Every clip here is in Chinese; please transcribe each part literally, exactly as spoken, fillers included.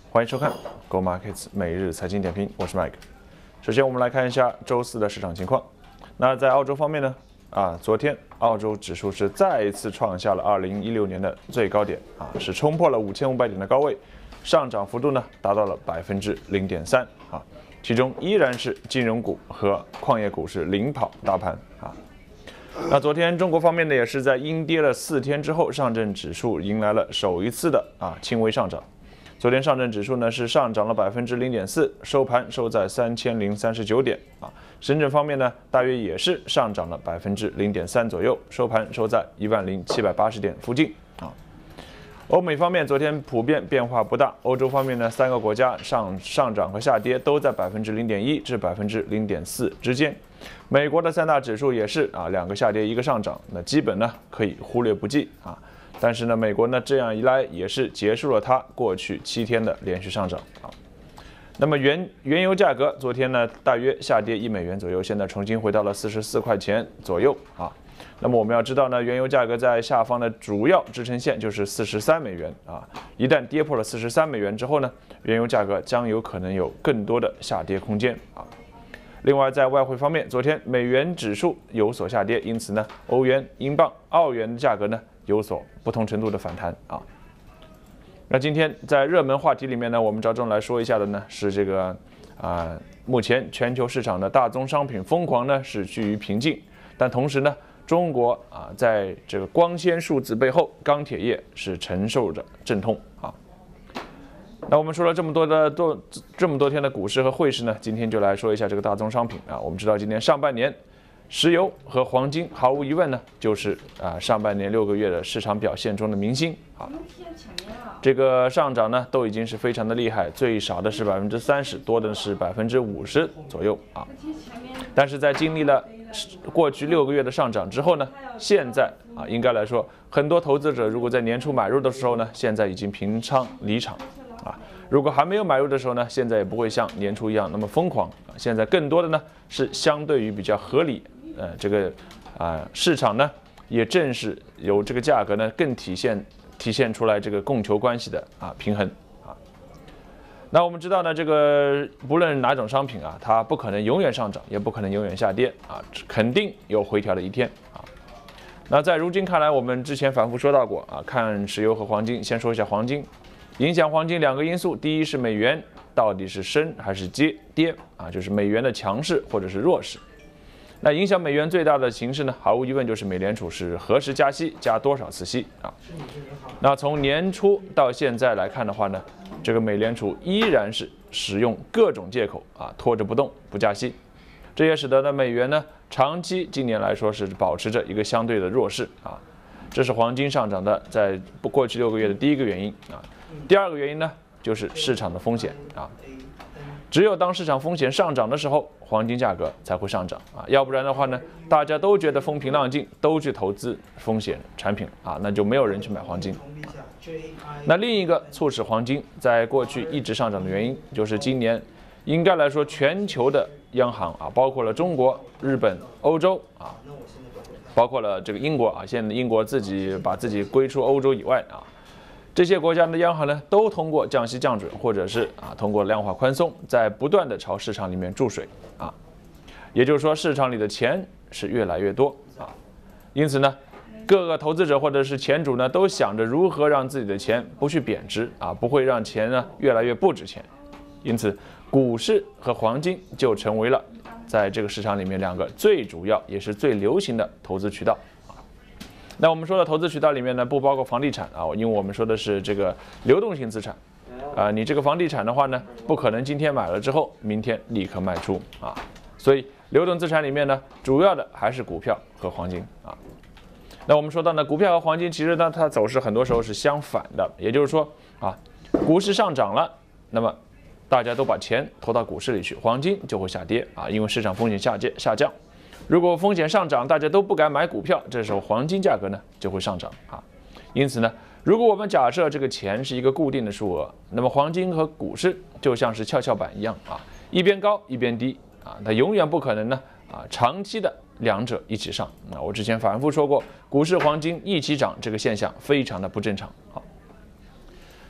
欢迎收看 Go Markets 每日财经点评，我是 Mike。首先，我们来看一下周四的市场情况。那在澳洲方面呢，啊，昨天澳洲指数是再一次创下了二零一六年的最高点啊，是冲破了五千五百点的高位，上涨幅度呢达到了百分之零点三啊，其中依然是金融股和矿业股是领跑大盘啊。那昨天中国方面呢，也是在阴跌了四天之后，上证指数迎来了首一次的啊轻微上涨。昨天上证指数呢是上涨了百分之零点四，收盘收在三千零三十九点啊。深圳方面呢，大约也是上涨了百分之零点三左右，收盘收在一万零七百八十点附近啊。欧美方面昨天普遍变化不大，欧洲方面呢，三个国家上上涨和下跌都在百分之零点一至百分之零点四之间。美国的三大指数也是啊，两个下跌一个上涨，那基本呢可以忽略不计啊。但是呢，美国呢这样一来也是结束了它过去七天的连续上涨啊。那么原原油价格昨天呢大约下跌一美元左右，现在重新回到了四十四块钱左右啊。那么我们要知道呢，原油价格在下方的主要支撑线就是四十三美元啊，一旦跌破了四十三美元之后呢，原油价格将有可能有更多的下跌空间啊。另外，在外汇方面，昨天美元指数有所下跌，因此呢，欧元、英镑、澳元的价格呢有所不同程度的反弹啊。那今天在热门话题里面呢，我们着重来说一下的呢是这个啊、呃，目前全球市场的大宗商品疯狂呢是趋于平静，但同时呢，中国啊在这个光鲜数字背后，钢铁业是承受着阵痛啊。那我们说了这么多的多这么多天的股市和汇市呢，今天就来说一下这个大宗商品啊。我们知道今年上半年，石油和黄金毫无疑问呢就是啊上半年六个月的市场表现中的明星啊。这个上涨呢都已经是非常的厉害，最少的是百分之三十，多的是百分之五十左右啊。但是在经历了过去六个月的上涨之后呢，现在啊应该来说，很多投资者如果在年初买入的时候呢，现在已经平仓离场。啊，如果还没有买入的时候呢，现在也不会像年初一样那么疯狂啊。现在更多的呢是相对于比较合理，呃，这个啊、呃、市场呢也正是由这个价格呢更体现体现出来这个供求关系的啊平衡啊。那我们知道呢，这个不论哪种商品啊，它不可能永远上涨，也不可能永远下跌啊，肯定有回调的一天啊。那在如今看来，我们之前反复说到过啊，看石油和黄金，先说一下黄金。影响黄金两个因素，第一是美元到底是升还是跌跌啊，就是美元的强势或者是弱势。那影响美元最大的形势呢，毫无疑问就是美联储是何时加息，加多少次息啊。那从年初到现在来看的话呢，这个美联储依然是使用各种借口啊，拖着不动不加息，这也使得呢美元呢长期今年来说是保持着一个相对的弱势啊。这是黄金上涨的在过去六个月的第一个原因啊。第二个原因呢，就是市场的风险啊。只有当市场风险上涨的时候，黄金价格才会上涨啊。要不然的话呢，大家都觉得风平浪静，都去投资风险产品啊，那就没有人去买黄金。那另一个促使黄金在过去一直上涨的原因，就是今年应该来说，全球的央行啊，包括了中国、日本、欧洲啊，包括了这个英国啊，现在英国自己把自己归出欧洲以外啊。这些国家的央行呢，都通过降息降准，或者是啊通过量化宽松，在不断的朝市场里面注水啊，也就是说市场里的钱是越来越多啊，因此呢，各个投资者或者是钱主呢，都想着如何让自己的钱不去贬值啊，不会让钱呢越来越不值钱，因此股市和黄金就成为了在这个市场里面两个最主要也是最流行的投资渠道。那我们说的投资渠道里面呢，不包括房地产啊，因为我们说的是这个流动性资产，啊，你这个房地产的话呢，不可能今天买了之后，明天立刻卖出啊，所以流动资产里面呢，主要的还是股票和黄金啊。那我们说到呢，股票和黄金其实呢，它走势很多时候是相反的，也就是说啊，股市上涨了，那么大家都把钱投到股市里去，黄金就会下跌啊，因为市场风险下降下降。如果风险上涨，大家都不敢买股票，这时候黄金价格呢就会上涨啊。因此呢，如果我们假设这个钱是一个固定的数额，那么黄金和股市就像是跷跷板一样啊，一边高一边低啊，它永远不可能呢啊长期的两者一起上啊。我之前反复说过，股市黄金一起涨这个现象非常的不正常啊。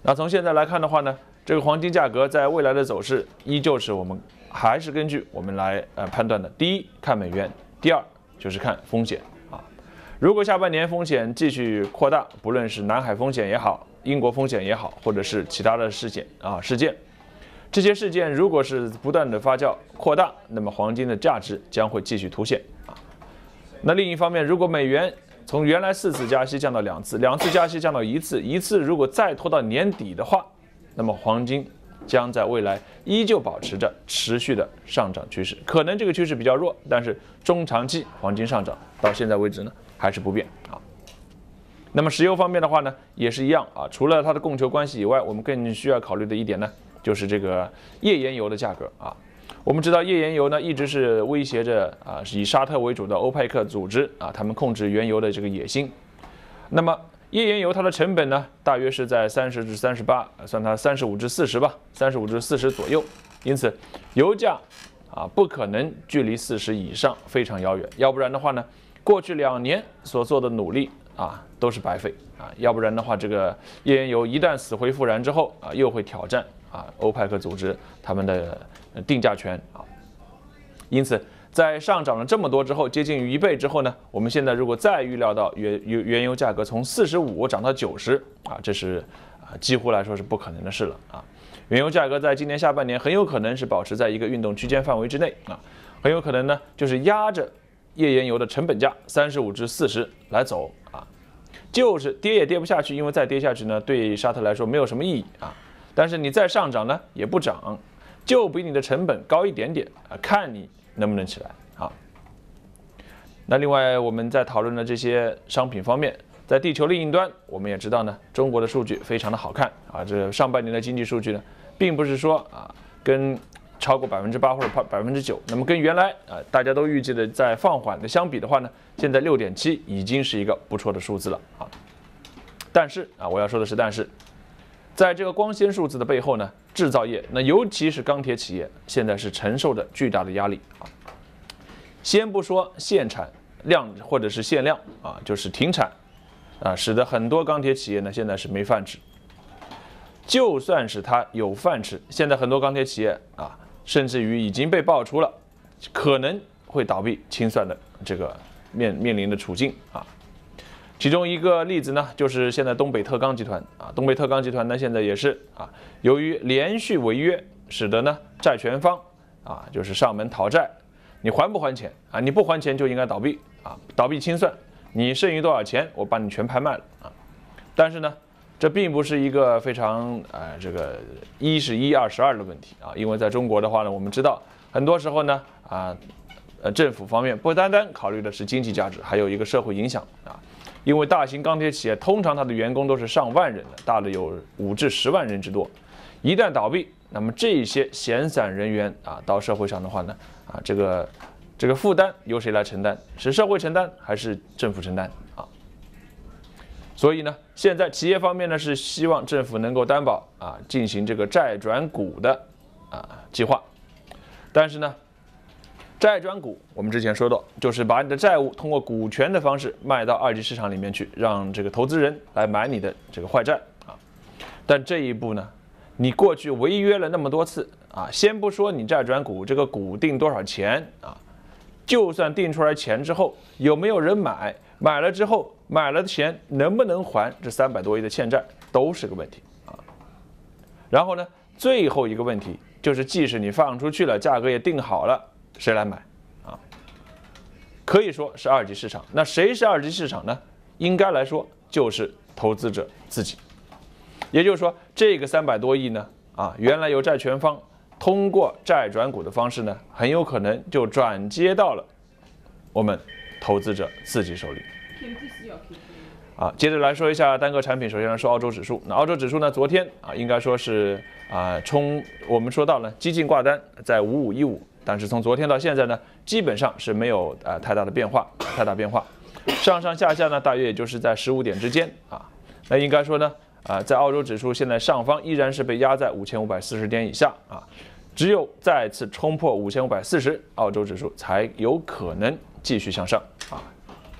那从现在来看的话呢，这个黄金价格在未来的走势依旧是我们还是根据我们来呃判断的。第一，看美元；第二，就是看风险啊。如果下半年风险继续扩大，不论是南海风险也好，英国风险也好，或者是其他的事件啊事件，这些事件如果是不断的发酵扩大，那么黄金的价值将会继续凸显啊。那另一方面，如果美元从原来四次加息降到两次，两次加息降到一次，一次如果再拖到年底的话，那么黄金将在未来依旧保持着持续的上涨趋势。可能这个趋势比较弱，但是中长期黄金上涨到现在为止呢还是不变啊。那么石油方面的话呢，也是一样啊。除了它的供求关系以外，我们更需要考虑的一点呢，就是这个页岩油的价格啊。我们知道页岩油呢一直是威胁着啊以沙特为主的欧佩克组织啊，他们控制原油的这个野心。那么页岩油它的成本呢，大约是在三十至三十八，算它三十五至四十吧，三十五至四十左右。因此，油价啊不可能距离四十以上非常遥远，要不然的话呢，过去两年所做的努力啊都是白费啊，要不然的话，这个页岩油一旦死灰复燃之后啊，又会挑战啊欧佩克组织他们的定价权啊。因此，在上涨了这么多之后，接近于一倍之后呢，我们现在如果再预料到原原原油价格从四十五涨到九十啊，这是啊几乎来说是不可能的事了啊。原油价格在今年下半年很有可能是保持在一个运动区间范围之内啊，很有可能呢就是压着页岩油的成本价三十五至四十来走啊，就是跌也跌不下去，因为再跌下去呢，对沙特来说没有什么意义啊。但是你再上涨呢也不涨，就比你的成本高一点点啊，看你能不能起来啊。那另外我们在讨论的这些商品方面，在地球另一端，我们也知道呢，中国的数据非常的好看啊，这上半年的经济数据呢，并不是说啊跟超过百分之八或者百分之九，那么跟原来啊大家都预计的在放缓的相比的话呢，现在六点七已经是一个不错的数字了啊。但是啊，我要说的是，但是在这个光鲜数字的背后呢，制造业那尤其是钢铁企业，现在是承受着巨大的压力啊。先不说限产量或者是限量啊，就是停产啊，使得很多钢铁企业呢现在是没饭吃。就算是它有饭吃，现在很多钢铁企业啊，甚至于已经被爆出了可能会倒闭清算的这个面面临的处境啊。其中一个例子呢，就是现在东北特钢集团啊，东北特钢集团呢现在也是啊，由于连续违约，使得呢债权方啊就是上门讨债，你还不还钱啊？你不还钱就应该倒闭啊，倒闭清算，你剩余多少钱，我把你全拍卖了啊。但是呢，这并不是一个非常呃这个一是一二是二的问题啊，因为在中国的话呢，我们知道很多时候呢啊呃政府方面不单单考虑的是经济价值，还有一个社会影响啊。因为大型钢铁企业通常它的员工都是上万人的，大的有五至十万人之多。一旦倒闭，那么这些闲散人员啊到社会上的话呢，啊这个这个负担由谁来承担？是社会承担还是政府承担啊？所以呢，现在企业方面呢是希望政府能够担保啊，进行这个债转股的啊计划，但是呢。债转股，我们之前说到，就是把你的债务通过股权的方式卖到二级市场里面去，让这个投资人来买你的这个坏债啊。但这一步呢，你过去违约了那么多次啊，先不说你债转股这个股定多少钱啊，就算定出来钱之后，有没有人买，买了之后买了的钱能不能还这三百多亿的欠债，都是个问题啊。然后呢，最后一个问题就是，即使你放出去了，价格也定好了。谁来买啊？可以说是二级市场。那谁是二级市场呢？应该来说就是投资者自己。也就是说，这个三百多亿呢，啊，原来由债权方通过债转股的方式呢，很有可能就转接到了我们投资者自己手里。啊，接着来说一下单个产品。首先来说澳洲指数。那澳洲指数呢，昨天啊，应该说是啊，冲我们说到了激进挂单在五五一五。但是从昨天到现在呢，基本上是没有呃太大的变化，太大变化，上上下下呢，大约也就是在十五点之间啊。那应该说呢，啊、呃，在澳洲指数现在上方依然是被压在五千五百四十点以下啊，只有再次冲破五千五百四十，澳洲指数才有可能继续向上啊。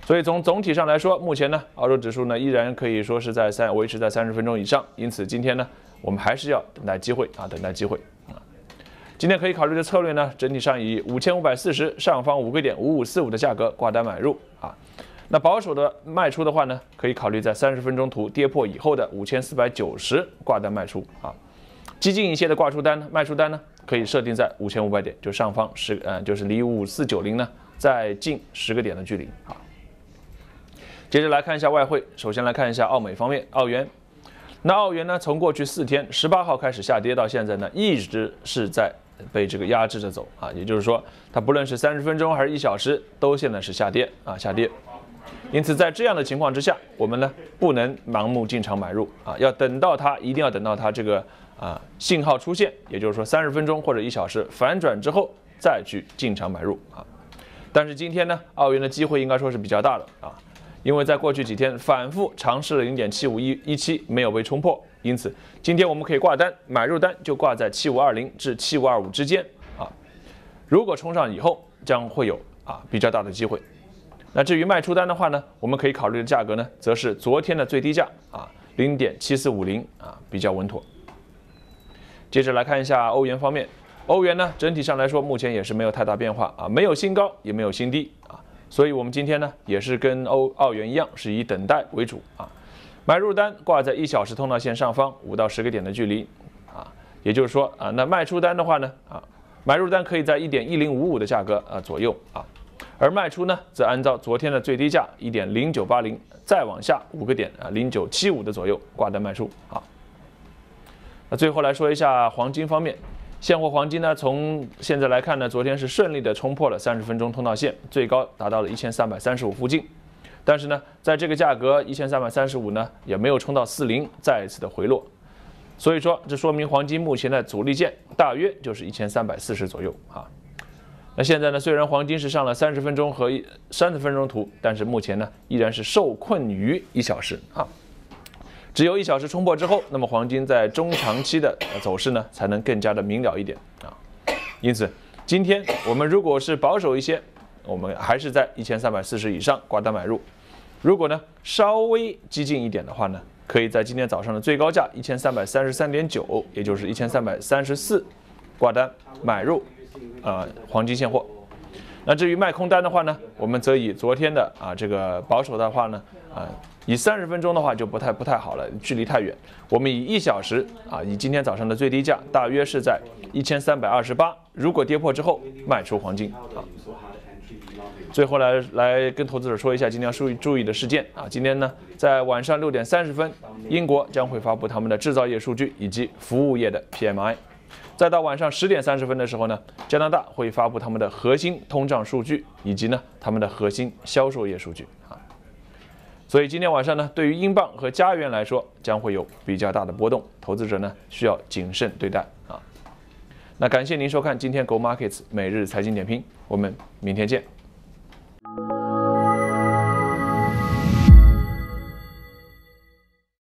所以从总体上来说，目前呢，澳洲指数呢依然可以说是在三维持在三十分钟以上，因此今天呢，我们还是要等待机会啊，等待机会啊。今天可以考虑的策略呢，整体上以五千五百四十上方五个点五五四五的价格挂单买入啊。那保守的卖出的话呢，可以考虑在三十分钟图跌破以后的五千四百九十挂单卖出啊。激进一些的挂出单卖出单呢，可以设定在五千五百点，就上方十呃就是离五五四九零呢再近十个点的距离啊。接着来看一下外汇，首先来看一下澳美方面，澳元。那澳元呢，从过去四天，十八号开始下跌到现在呢，一直是在被这个压制着走啊，也就是说，它不论是三十分钟还是一小时，都现在是下跌啊，下跌。因此，在这样的情况之下，我们呢不能盲目进场买入啊，要等到它一定要等到它这个啊信号出现，也就是说三十分钟或者一小时反转之后再去进场买入啊。但是今天呢，澳元的机会应该说是比较大的啊。因为在过去几天反复尝试了 零点七五一七没有被冲破，因此今天我们可以挂单，买入单就挂在七五二零至七五二五之间啊。如果冲上以后，将会有啊比较大的机会。那至于卖出单的话呢，我们可以考虑的价格呢，则是昨天的最低价啊 零点七四五零啊，比较稳妥。接着来看一下欧元方面，欧元呢整体上来说目前也是没有太大变化啊，没有新高也没有新低啊。所以，我们今天呢，也是跟欧澳元一样，是以等待为主啊。买入单挂在一小时通道线上方五到十个点的距离啊，也就是说啊，那卖出单的话呢啊，买入单可以在一点一零五五的价格啊左右啊，而卖出呢，则按照昨天的最低价一点零九八零，再往下五个点啊零九七五的左右挂单卖出啊。那最后来说一下黄金方面。现货黄金呢，从现在来看呢，昨天是顺利的冲破了三十分钟通道线，最高达到了一千三百三十五附近。但是呢，在这个价格一千三百三十五呢，也没有冲到四零，再一次的回落。所以说，这说明黄金目前的阻力线大约就是一千三百四十左右啊。那现在呢，虽然黄金是上了三十分钟和三十分钟图，但是目前呢，依然是受困于一小时啊。只有一小时冲破之后，那么黄金在中长期的走势呢，才能更加的明了一点啊。因此，今天我们如果是保守一些，我们还是在一千三百四十以上挂单买入。如果呢稍微激进一点的话呢，可以在今天早上的最高价一千三百三十三点九，也就是一千三百三十四挂单买入呃黄金现货。那至于卖空单的话呢，我们则以昨天的啊这个保守的话呢啊。以三十分钟的话就不太不太好了，距离太远。我们以一小时啊，以今天早上的最低价大约是在一千三百二十八，如果跌破之后卖出黄金啊。最后来来跟投资者说一下今天要注意注意的事件啊，今天呢在晚上六点三十分，英国将会发布他们的制造业数据以及服务业的 P M I， 再到晚上十点三十分的时候呢，加拿大会发布他们的核心通胀数据以及呢他们的核心销售业数据啊。所以今天晚上呢，对于英镑和加元来说，将会有比较大的波动，投资者呢需要谨慎对待啊。那感谢您收看今天 Go Markets 每日财经点评，我们明天见。